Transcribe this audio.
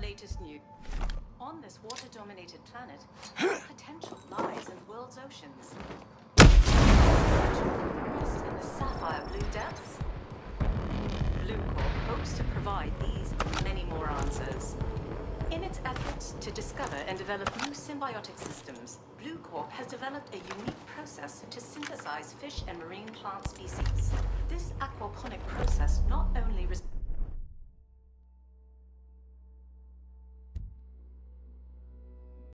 latest news. On this water-dominated planet, potential lies in the world's oceans. Rest in the sapphire blue depths. Blue Corp hopes to provide these and many more answers. In its efforts to discover and develop new symbiotic systems, Blue Corp has developed a unique process to synthesize fish and marine plant species. This aquaponic process not only